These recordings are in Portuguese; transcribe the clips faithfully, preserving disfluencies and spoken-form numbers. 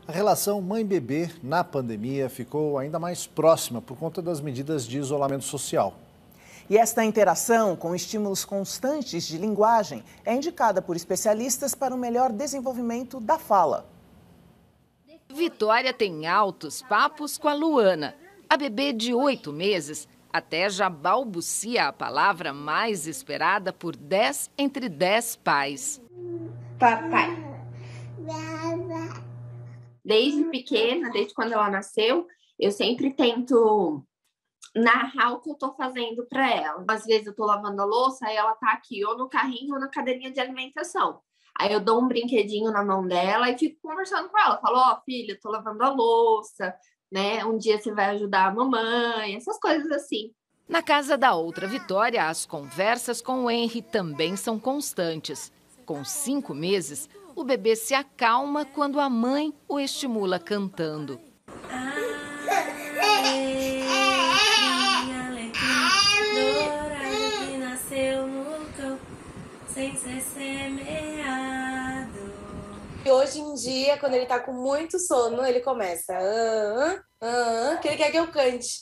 A relação mãe-bebê na pandemia ficou ainda mais próxima por conta das medidas de isolamento social. E esta interação, com estímulos constantes de linguagem, é indicada por especialistas para o melhor desenvolvimento da fala. Vitória tem altos papos com a Luana. A bebê de oito meses até já balbucia a palavra mais esperada por dez entre dez pais. Papai. Desde pequena, desde quando ela nasceu, eu sempre tento narrar o que eu tô fazendo para ela. Às vezes eu tô lavando a louça, aí ela tá aqui, ou no carrinho ou na cadeirinha de alimentação. Aí eu dou um brinquedinho na mão dela e fico conversando com ela. Falo, ó, oh, filha, eu tô lavando a louça, né? Um dia você vai ajudar a mamãe, essas coisas assim. Na casa da outra Vitória, as conversas com o Henry também são constantes. Com cinco meses, o bebê se acalma quando a mãe o estimula cantando. E hoje em dia, quando ele tá com muito sono, ele começa ah, ah, ah, que ele quer que eu cante,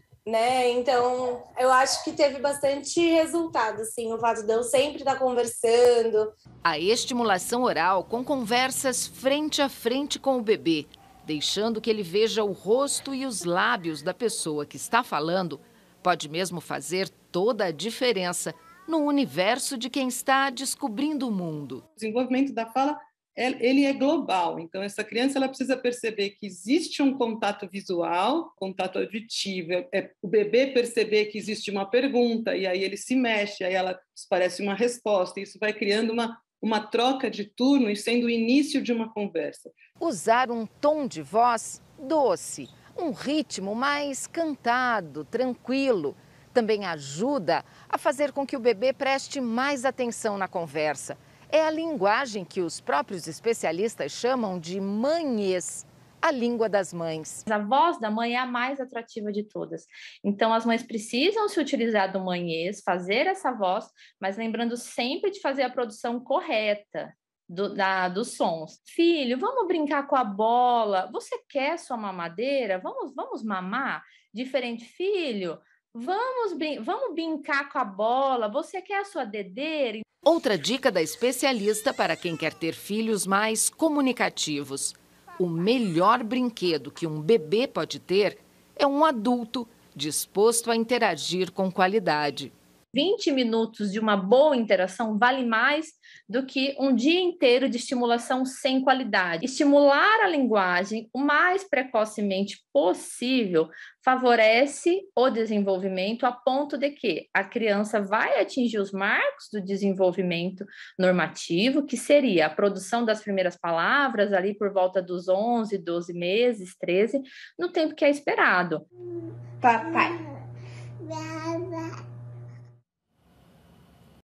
né? Então, eu acho que teve bastante resultado, assim, o fato de eu sempre estar conversando. A estimulação oral com conversas frente a frente com o bebê, deixando que ele veja o rosto e os lábios da pessoa que está falando, pode mesmo fazer toda a diferença no universo de quem está descobrindo o mundo. O desenvolvimento da fala, ele é global, então essa criança ela precisa perceber que existe um contato visual, contato auditivo, é o bebê perceber que existe uma pergunta e aí ele se mexe, aí ela parece uma resposta, isso vai criando uma, uma troca de turno e sendo o início de uma conversa. Usar um tom de voz doce, um ritmo mais cantado, tranquilo, também ajuda a fazer com que o bebê preste mais atenção na conversa. É a linguagem que os próprios especialistas chamam de mães, a língua das mães. A voz da mãe é a mais atrativa de todas. Então, as mães precisam se utilizar do manhês, fazer essa voz, mas lembrando sempre de fazer a produção correta do, da, dos sons. Filho, vamos brincar com a bola? Você quer sua mamadeira? Vamos, vamos mamar? Diferente, filho, vamos, vamos brincar com a bola? Você quer a sua dedeira? Outra dica da especialista para quem quer ter filhos mais comunicativos. O melhor brinquedo que um bebê pode ter é um adulto disposto a interagir com qualidade. vinte minutos de uma boa interação vale mais do que um dia inteiro de estimulação sem qualidade. Estimular a linguagem o mais precocemente possível favorece o desenvolvimento a ponto de que a criança vai atingir os marcos do desenvolvimento normativo, que seria a produção das primeiras palavras ali por volta dos onze, doze meses, treze, no tempo que é esperado. Papai.